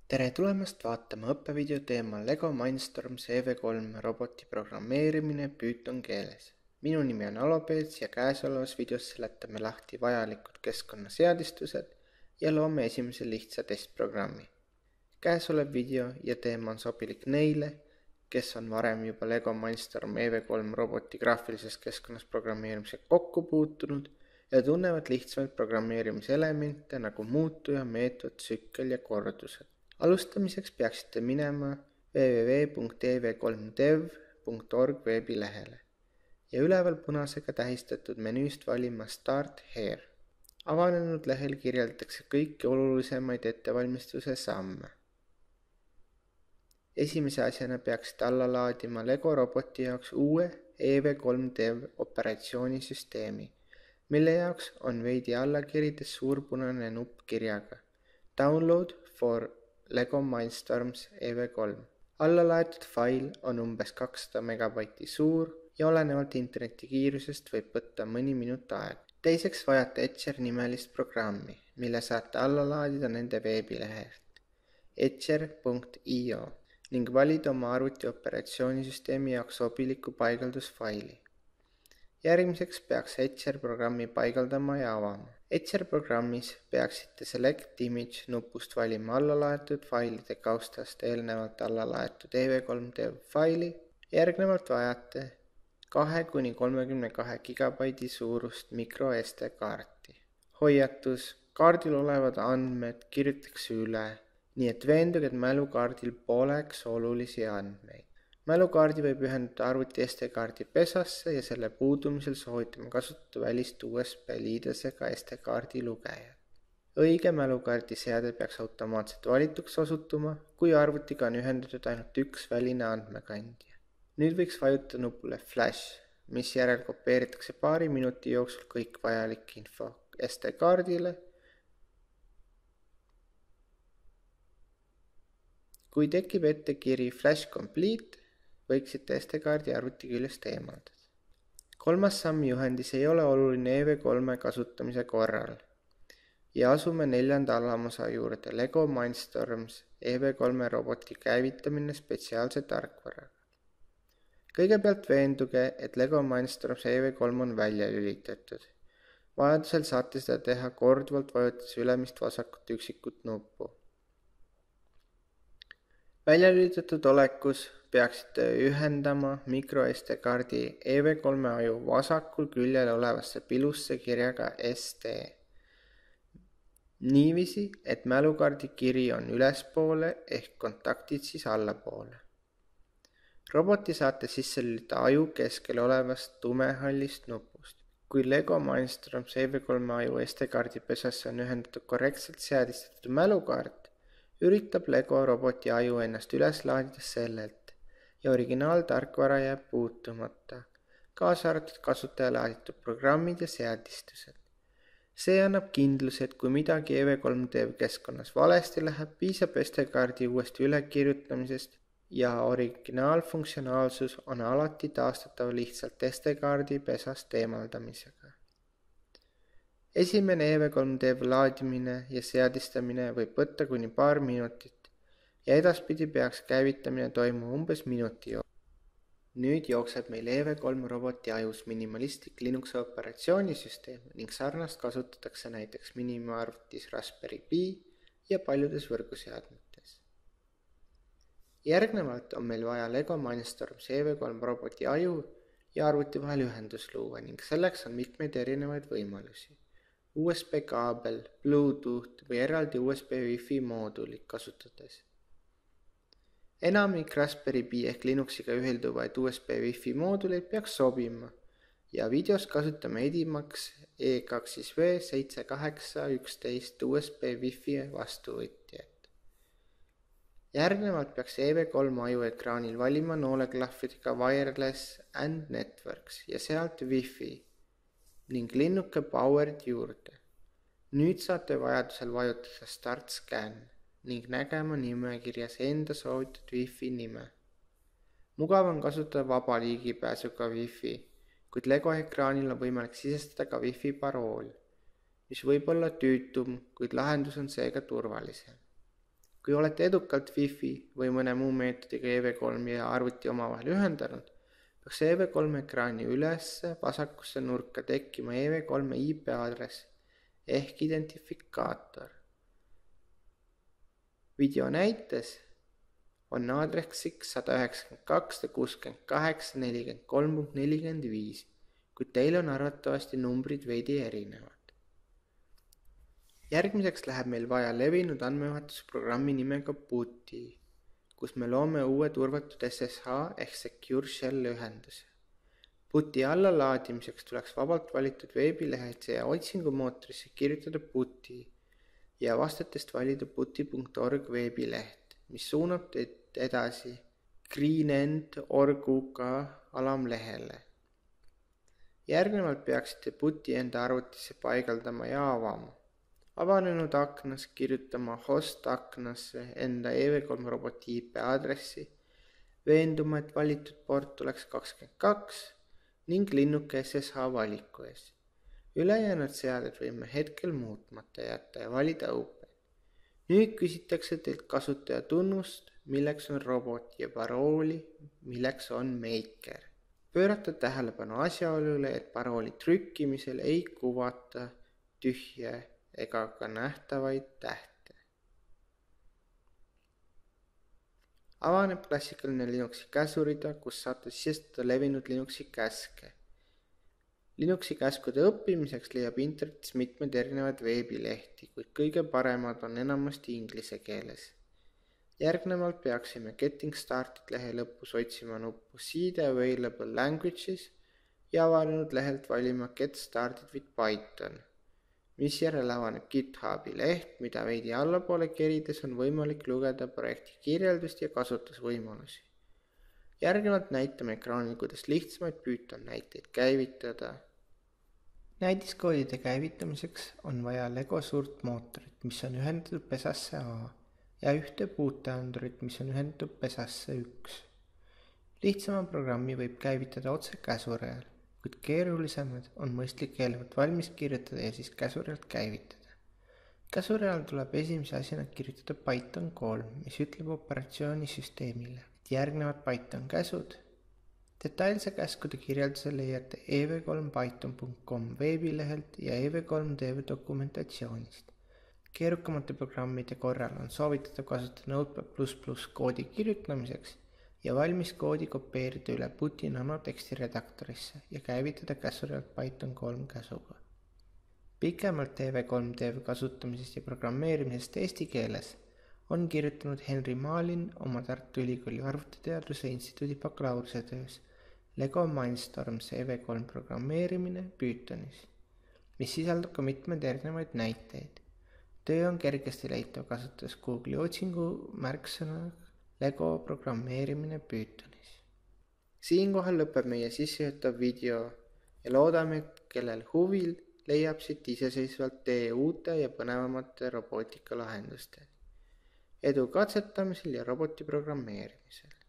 Tere tulemast vaatama õppevideo teemal LEGO Mindstorms EV3 roboti programmeerimine Python keeles. Minu nimi on Alopeets ja käesolevas videos seletame lahti vajalikud keskkonnaseadistused ja loome esimese lihtsa testprogrammi. Käesolev video ja teema on sobilik neile, kes on varem juba LEGO Mindstorm EV3 roboti graafilises keskkonnas programmeerimisega kokku puutunud ja tunnevad lihtsamaid programmeerimiselemente nagu muutuja, meetod, tsükkel ja kordused. Alustamiseks peaksite minema www.ev3dev.org veebilehele ja üleval punasega tähistatud menüüst valima Start Here. Avanenud lehel kirjeldatakse kõiki olulisemaid ettevalmistuse samme. Esimese asjana peaksite alla laadima LEGO roboti jaoks uue EV3dev operatsioonisüsteemi, mille jaoks on veidi alla kirides suur punane nupp kirjaga Download for LEGO Mindstorms EV3. Alla laetud fail on umbes 200 megabaiti suur ja olenevalt interneti kiirusest võib võtta mõni minut aega. Teiseks vajate Etcher nimelist programmi, mille saate alla laadida nende veebilehelt etcher.io ning valida oma arvuti operatsioonisüsteemi jaoks sobiliku paigaldusfaili. Järgmiseks peaks Etcher programmi paigaldama ja avama. Etcher programmis peaksite Select Image nupust valima alla laetud failide kaustast eelnevalt alla laetud EV3dev faili. Järgnevalt vajate 2–32 gigabaidi suurust micro SD kaarti. Hoiatus: kaardil olevad andmed kirjutatakse üle, nii et veenduge, et mälukaardil poleks olulisi andmeid. Mälukaardi võib ühendada arvuti SD-kaardi pesasse ja selle puudumisel soovitame kasutada välist USB liidesega SD-kaardi lugejat. Õige mälukaardi seade peaks automaatselt valituks osutuma, kui arvutiga on ühendatud ainult üks väline andmekandja. Nüüd võiks vajutada nupule Flash, mis järel kopeeritakse paari minuti jooksul kõik vajalik info SD-kaardile. Kui tekib ettekiri Flash Complete, võiksite SD-kaardi arvuti küljest eemaldada. Kolmas samm juhendis ei ole oluline EV3 kasutamise korral ja asume neljanda alamosa juurde LEGO Mindstorms EV3 roboti käivitamine spetsiaalse tarkvaraga. Kõigepealt veenduge, et LEGO Mindstorms EV3 on välja lülitatud. Vajadusel saate seda teha korduvalt vajutades ülemist vasakut üksikut nuppu. Välja lülitatud olekus peaksite ühendama micro SD-kaardi EV3 aju vasakul küljel olevasse pilusse kirjaga SD. Niiviisi, et mälukaardi kiri on ülespoole ehk kontaktid siis allapoole. Roboti saate sisse lülitada aju keskel olevast tumehallist nupust. Kui LEGO Mindstorms EV3 aju SD-kaardi pesasse on ühendatud korrektselt seadistatud mälukaart, üritab LEGO roboti aju ennast üles laadida sellelt ja originaaltarkvara jääb puutumata, kaasa arvatud kasutaja laaditud programmid ja seadistused. See annab kindluse, et kui midagi EV3dev keskkonnas valesti läheb, piisab SD-kaardi uuesti ülekirjutamisest ja originaalfunktsionaalsus on alati taastatav lihtsalt SD-kaardi pesast eemaldamisega. Esimene EV3dev laadimine ja seadistamine võib võtta kuni paar minutit ja edaspidi peaks käivitamine toimuma umbes minuti jooksul. Nüüd jookseb meil EV3 roboti ajus minimalistlik Linuxi operatsioonisüsteem ning sarnast kasutatakse näiteks miniarvutis Raspberry Pi ja paljudes võrguseadmetes. Järgnevalt on meil vaja LEGO Mindstorms EV3 roboti aju ja arvuti vahel ühendus luua ning selleks on mitmeid erinevaid võimalusi. USB kaabel, Bluetooth või eraldi USB Wi-Fi moodulit kasutades. Enamik Raspberry Pi ehk Linuxiga ühilduvaid USB Wi-Fi mooduleid peaks sobima ja videos kasutame edimaks E2V7811 USB Wi-Fi vastuvõtjat. Järgnevalt peaks EV3 aju ekraanil valima nooleklahvidega Wireless and Networks ja sealt Wi-Fi ning linnuke Powered juurde. Nüüd saate vajadusel vajutada Start Scan ning nägema nimekirjas enda soovitud Wi-Fi nime. Mugav on kasutada vaba ligipääsuga Wi-Fi, kuid LEGO ekraanil on võimalik sisestada ka Wi-Fi parool, mis võib olla tüütum, kuid lahendus on seega turvalisem. Kui olete edukalt Wi-Fi või mõne muu meetodiga EV3 ja arvuti omavahel ühendanud, peaks EV3 ekraani ülesse vasakusse nurka tekkima EV3 IP aadress ehk identifikaator. Video näites on aadressiks 192.168.43.45, kuid teil on arvatavasti numbrid veidi erinevad. Järgmiseks läheb meil vaja levinud andmevahetusprogrammi nimega PuTTY, kus me loome uue turvatud SSH ehk Secure Shell ühenduse. PuTTY allalaadimiseks tuleks vabalt valitud veebilehetse ja otsingumootorisse kirjutada PuTTY ja vastatest valida putty.org veebileht, mis suunab teid edasi greenend.org alamlehele. Järgnevalt peaksite PuTTY enda arvutisse paigaldama ja avama. Avanenud aknas kirjutama host aknasse enda EV3 roboti IP aadressi, veenduma, et valitud port oleks 22 ning linnuke SSH valiku ees. Ülejäänud seaded võime hetkel muutmata jätta ja valida open. Nüüd küsitakse teilt kasutaja tunnust, milleks on robot ja parooli, milleks on maker. Pöörata tähelepanu asjaolule, et parooli trükkimisel ei kuvata tühje ega ka nähtavaid tähte. Avaneb klassikaline Linuxi käsurida, kus saate sisestada levinud Linuxi käske. Linuxi käskude õppimiseks leiab internetis mitmed erinevad veebilehti, kuid kõige paremad on enamasti inglise keeles. Järgnevalt peaksime Getting Started lehe lõpus otsima nuppu See the Available Languages ja avanenud lehelt valima Get Started with Python, mis järel avaneb GitHubi leht, mida veidi allapoole kerides on võimalik lugeda projekti kirjeldust ja kasutusvõimalusi. Järgnevalt näitame ekraanil, kuidas lihtsamaid Python näiteid käivitada. Näidiskoodide käivitamiseks on vaja Lego suurt mootorit, mis on ühendatud pesasse A ja ühte puuteandurit, mis on ühendatud pesasse 1. Lihtsama programmi võib käivitada otse käsurajal, kuid keerulisemad on mõistlik eelnevalt valmis kirjutada ja siis käsurajalt käivitada. Käsurajal tuleb esimese asjana kirjutada Python 3, mis ütleb operatsioonisüsteemile, et järgnevad Python käsud. Detailse käskude kirjelduse leiate ev3python.com veebilehelt ja ev3 dev dokumentatsioonist. Keerukamate programmide korral on soovitatud kasutada Notepad++ koodi kirjutamiseks ja valmis koodi kopeerida üle PuTTY nanoteksti redaktorisse ja käivitada käsurajalt Python 3 käsuga. Pikemalt EV3 dev kasutamisest ja programmeerimisest eesti keeles on kirjutanud Henri Maalin oma Tartu Ülikooli Arvutiteaduse Instituudi bakalaureusetöös Lego Mindstorms EV3 programmeerimine Pythonis, mis sisaldab ka mitmeid erinevaid näiteid. Töö on kergesti leitav kasutades Google'i otsingu märksõna Lego programmeerimine Pythonis. Siinkohal lõpeb meie sissejuhatav video ja loodame, et kellel huvil leiab siit iseseisvalt tee uute ja põnevamate robootikalahendusteni. Edu katsetamisel ja roboti programmeerimisel.